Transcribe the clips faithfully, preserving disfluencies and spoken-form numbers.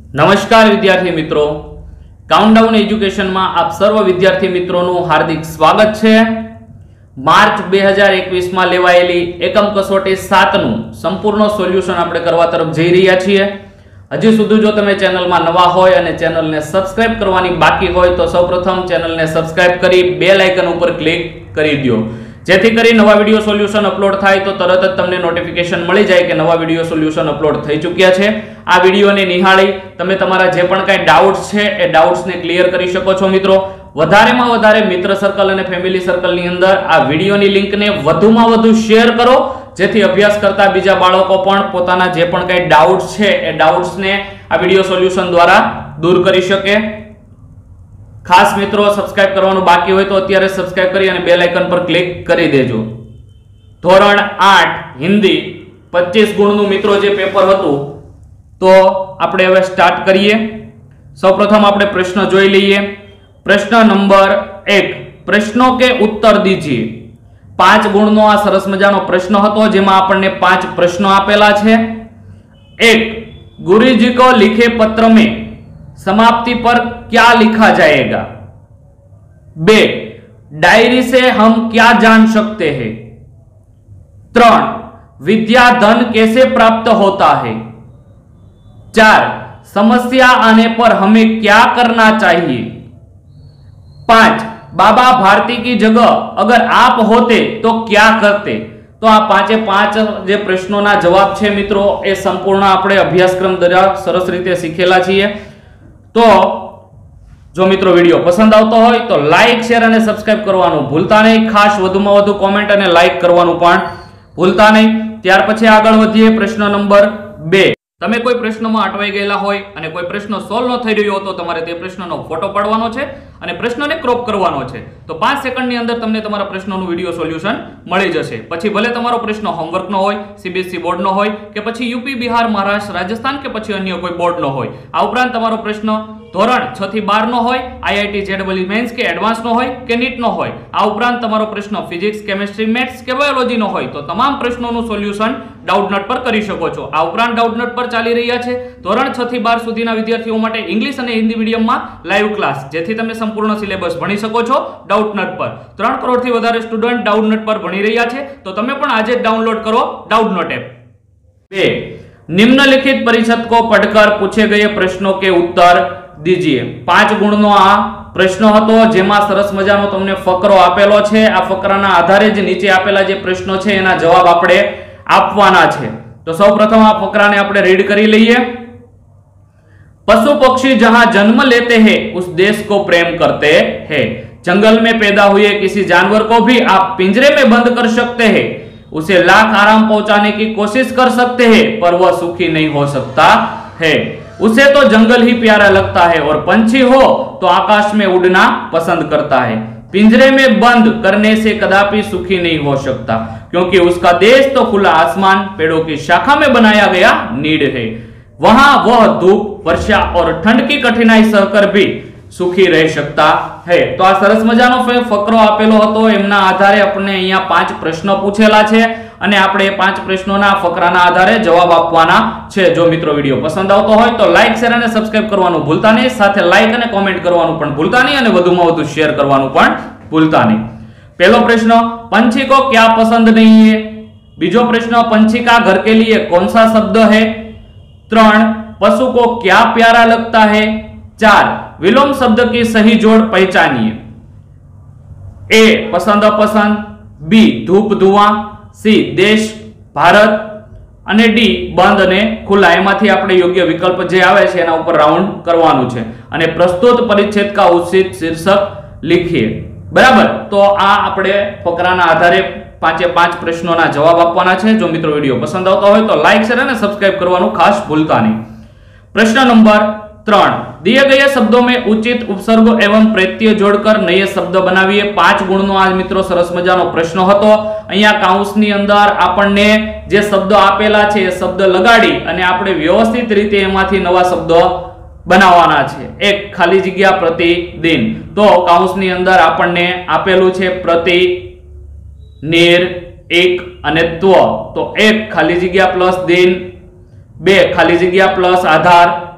नमस्कार विद्यार्थी मित्रों, काउंटडाउन एज्युकेशन में आप सर्व विद्यार्थी मित्रों हार्दिक स्वागत है। मार्च दो हज़ार इक्कीस में लेवायेली एकम कसोटी सात नु संपूर्ण सोल्यूशन आपणे करवा तरफ जई रह्या छीए। हजी सुधी जो तमे चेनल में नवा होय अने चेनल ने सब्सक्राइब करवानी बाकी होय तो सौप्रथम चेनल ने सब्सक्राइब करी बेल आइकन पर क्लिक करी दो, जेथी करी नवा विडियो सोल्यूशन अपलोड थाय तो तरत ज तमने नोटिफिकेशन मळी जाय के नवा विडियो सोल्यूशन अपलोड थई चुक्या छे। आ विडियो ने निहाळी तमे तमारा जे पण काई डाउट्स छे ए डाउट्स ने क्लियर करी शको छो। मित्रों, વધારેમાં વધારે મિત્ર સર્કલ અને ફેમિલી સર્કલની અંદર આ વિડિયોની લિંકને વધુમાં વધુ શેર કરો, જેથી અભ્યાસ કરતા બીજા બાળકો પણ પોતાના જે પણ કાઈ ડાઉટ્સ છે એ ડાઉટ્સને આ વિડિયો સોલ્યુશન દ્વારા દૂર કરી શકે। ખાસ મિત્રો સબસ્ક્રાઇબ કરવાનું બાકી હોય તો અત્યારે સબસ્ક્રાઇબ કરી અને બેલ આઇકન પર ક્લિક કરી દેજો। ધોરણ આઠ હિન્દી પચીસ ગુણનું મિત્રો જે પેપર હતું તો આપણે હવે સ્ટાર્ટ કરીએ। સૌપ્રથમ આપણે પ્રશ્ન જોઈ લઈએ। प्रश्न नंबर एक, प्रश्नों के उत्तर दीजिए। पांच गुणनो आ सरस मजानो प्रश्न हतो, जेमां आपणे पांच प्रश्नो आपेला छे। एक, गुरुजी को लिखे पत्र में समाप्ति पर क्या लिखा जाएगा? बे, डायरी से हम क्या जान सकते हैं? त्रण, विद्या धन कैसे प्राप्त होता है? चार, समस्या आने पर हमें क्या करना चाहिए? पांच, बाबा भारती की जगह अगर आप होते तो क्या करते? तो आ पांचे पांच जे प्रश्नों ना जवाब छे मित्रों ए संपूर्ण आपणे अभ्यासक्रम द्वारा सरस रीते सीखेला छीए। तो जो मित्रों विडियो पसंद आवतो होय तो लाइक शेर अने सब्सक्राइब करवानुं भूलता नहीं। खास वधुमां वधु कमेंट अने लाइक करवानुं पण भूलता नहीं। त्यार पछी आगळ वधीए। प्रश्न नंबर बे, તમે કોઈ પ્રશ્નમાં અટવાઈ ગયેલા હોય અને કોઈ પ્રશ્ન સોલ્વ ન થઈ રહ્યો તો તમારે તે પ્રશ્નનો ફોટો પાડવાનો છે અને પ્રશ્નને ક્રોપ કરવાનો છે। તો પાંચ સેકન્ડની અંદર તમને તમારા પ્રશ્નનું વિડિયો સોલ્યુશન મળી જશે। પછી ભલે તમારો પ્રશ્ન હોમવર્કનો હોય, સીબીએસઈ બોર્ડનો હોય કે પછી યુપી, બિહાર, મહારાષ્ટ્ર, રાજસ્થાન કે પછી અન્ય કોઈ બોર્ડનો હોય। આ ઉપરાંત તમારો પ્રશ્ન ધોરણ છ થી બાર નો હોય, આઈઆઈટી, જેડબલઈ મેન્સ કે એડવાન્સ નો હોય કે નીટ નો હોય। આ ઉપરાંત તમારો પ્રશ્ન ફિઝિક્સ, કેમિસ્ટ્રી, મેથ્સ કે બાયોલોજી નો હોય તો તમામ પ્રશ્નોનું સોલ્યુશન ડાઉટનટ પર કરી શકો છો। આ ઉપરાંત ડાઉટનટ પર ચાલી રહ્યા છે ધોરણ છ થી બાર સુધીના વિદ્યાર્થીઓ માટે ઇંગ્લિશ અને હિન્દી મીડિયમમાં લાઈવ ક્લાસ, જેથી તમે સંપૂર્ણ સિલેબસ ભણી શકો છો ડાઉટનટ પર। ત્રણ કરોડથી વધારે સ્ટુડન્ટ ડાઉટનટ પર ભણી રહ્યા છે, તો તમે પણ આજે જ ડાઉનલોડ કરો ડાઉટનટ એપ। બે, निम्नलिखित परिषद को पढ़कर पूछे गए प्रश्नों के उत्तर दीजिए। पांच गुणनो आ प्रश्न हतो, जेमां सरस मजानो तमने फकरो आपेलो छे। आ फकराना आधारे ज नीचे आपेला जे प्रश्नो छे एना जवाब आपणे आपवाना छे। तो सौप्रथम आ फकराने आपणे रीड करी लईए। पशु पक्षी जहां जन्म लेते हैं उस देश को प्रेम करते हैं। जंगल में पैदा हुए किसी जानवर को भी आप पिंजरे में बंद कर सकते हैं, उसे लाख आराम पहुंचाने की कोशिश कर सकते हैं, पर वह सुखी नहीं हो सकता है। उसे तो जंगल ही प्यारा लगता है और पंछी हो तो आकाश में उड़ना पसंद करता है। पिंजरे में बंद करने से कदापि सुखी नहीं हो सकता, क्योंकि उसका देश तो खुला आसमान, पेड़ों की शाखा में बनाया गया नीड है। वहां वह धूप, वर्षा और ठंड की कठिनाई सहकर भी सुखी रह सकता है। तो आ सरस मजानो फकरो आपेलो हतो, एमना आधारे आपने अहींया पांच प्रश्न पूछेला छे અને આપણે પાંચ પ્રશ્નોના ફકરાના આધારે જવાબ આપવાના છે। જો મિત્રો વિડિયો પસંદ આવતો હોય તો લાઈક, શેર અને સબસ્ક્રાઇબ કરવાનું ભૂલતા નહીં। સાથે લાઈક અને કોમેન્ટ કરવાનું પણ ભૂલતા નહીં અને વધુમાં વધુ શેર કરવાનું પણ ભૂલતા નહીં। પહેલો પ્રશ્ન, पंछी को क्या पसंद नहीं है? બીજો પ્રશ્ન, पंछी का घर के लिए कौन सा शब्द है? ત્રણ, पशु को क्या प्यारा लगता है? चार, विलोम शब्द की सही जोड़ पहचानिए। ए, पसंद अपसंद, बी, धूप धुआं, सी, देश भारत અને ડી, બંધ અને ખુલ્લા। એમાંથી આપણે યોગ્ય વિકલ્પ જે આવે છે એના ઉપર રાઉન્ડ કરવાનું છે અને પ્રસ્તુત પરિચ્છેદ का उचित शीर्षक लिखिए। બરાબર, તો આ આપણે ફકરાના આધારે પાંચે પાંચ પ્રશ્નોના જવાબ આપવાના છે। જો મિત્રો વિડિયો પસંદ આવતો હોય તો લાઈક, શેર અને સબસ્ક્રાઇબ કરવાનું ખાસ ભૂલતા નહીં। प्रश्न नंबर त्रण, दिए गए शब्दों में उचित उपसर्ग एवं प्रत्यय जोड़कर नए शब्द बनाविए। पांच गुणनो आज मित्रों सरस मजानो प्रश्न हतो। अहींया काउंसनी अंदर आपणने जे शब्द आपेला छे ए शब्द लगाड़ी अने आपणे व्यवस्थित रीते एमांथी नवा शब्द बनाववाना छे। एक, खाली जग्या प्रतिदिन। तो काउंसनी अंदर आपणने आपेलुं छे प्रति, निर, एक अने त्व। तो एक खाली जग्या प्लस दिन, बे खाली जग्या प्लस आधार,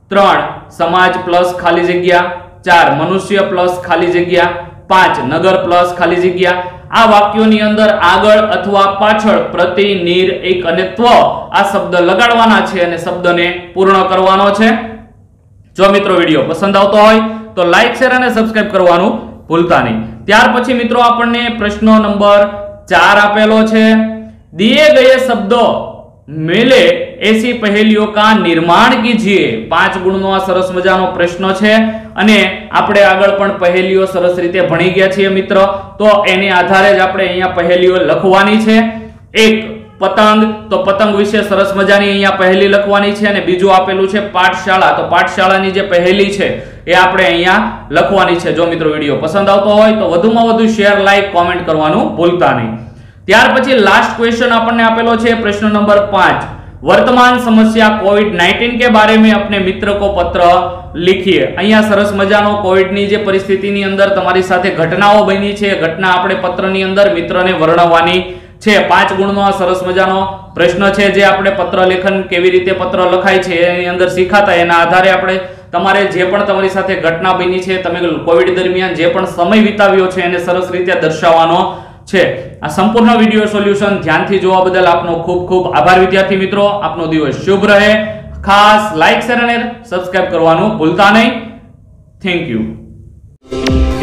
ત્રણ સમાજ પ્લસ ખાલી જગ્યા, ચાર મનુષ્ય પ્લસ ખાલી જગ્યા, પાંચ નગર પ્લસ ખાલી જગ્યા. આ વાક્યોની અંદર આગળ અથવા પાછળ પ્રતિ, નિર, એક અને ત્વ આ શબ્દ લગાડવાના છે અને શબ્દને પૂર્ણ કરવાનો છે. જો મિત્રો વિડિયો પસંદ આવતો હોય તો લાઈક, શેર અને સબસ્ક્રાઇબ કરવાનું ભૂલતા નહીં. ત્યાર પછી મિત્રો આપણને પ્રશ્ન નંબર ચાર આપેલો છે. दिए गए शब्दों मेले ऐसी पहेलियों का निर्माण कीजिए. પાંચ ગુણનો આ સરસ મજાનો પ્રશ્ન છે અને આપણે આગળ પણ પહેલીઓ સરસ રીતે ભણી ગયા છીએ મિત્રો. તો એની આધારે જ આપણે અહીંયા પહેલીઓ લખવાની છે. એક પતંગ, તો પતંગ વિશે સરસ મજાની અહીંયા પહેલી લખવાની છે અને બીજું આપેલું છે પાઠશાળા, તો પાઠશાળાની જે પહેલી છે એ આપણે અહીંયા લખવાની છે. જો મિત્રો વિડિયો પસંદ આવતો હોય તો વધુમાં વધુ શેર, લાઈક, કોમેન્ટ કરવાનું ભૂલતા નહીં. ત્યાર પછી લાસ્ટ ક્વેશ્ચન આપણને આપેલો છે પ્રશ્ન નંબર પાંચ. वर्तमान समस्या कोविड नाइन्टीन के बारे में अपने मित्र को पत्र लिखिए. અહીંયા સરસ મજાનો કોવિડની જે પરિસ્થિતિની અંદર તમારી સાથે ઘટનાઓ બની છે, ઘટના આપણે પત્રની અંદર મિત્રને વર્ણવવાની છે. પાંચ ગુણનો આ સરસ મજાનો પ્રશ્ન છે જે આપણે પત્ર લેખન કેવી રીતે પત્ર લખાય છે એની અંદર શીખાતા. એના આધારે આપણે તમારે જે પણ તમારી સાથે ઘટના બની છે, તમે કોવિડ દરમિયાન જે પણ સમય વિતાવ્યો છે એને સરસ રીતે દર્શાવવાનો છે. આ સંપૂર્ણ વિડિયો સોલ્યુશન ધ્યાનથી જોવા બદલ આપનો ખૂબ ખૂબ આભાર વિદ્યાર્થી મિત્રો. આપનો દિવસ શુભ રહે. ખાસ લાઈક, શેર અને સબસ્ક્રાઇબ કરવાનું ભૂલતા નહીં. Thank you.